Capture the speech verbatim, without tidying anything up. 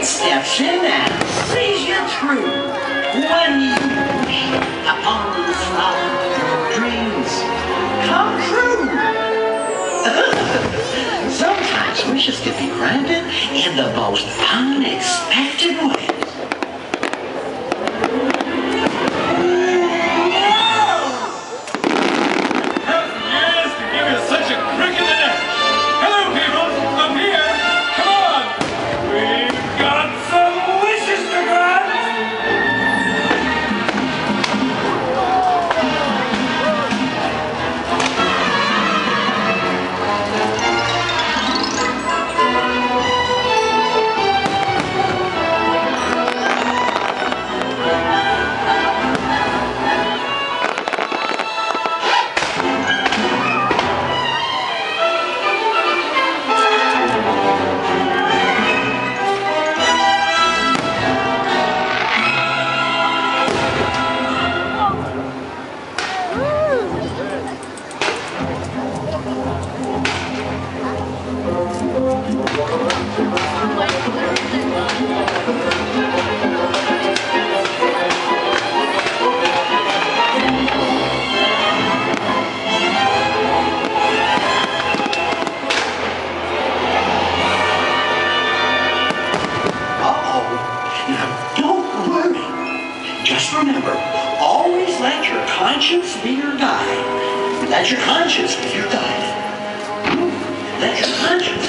steps in and sees you through. When you wish upon the star, your dreams come true. Sometimes wishes can be granted in the most unexpected ways. Just remember, always let your conscience be your guide. Let your conscience be your guide. Let your conscience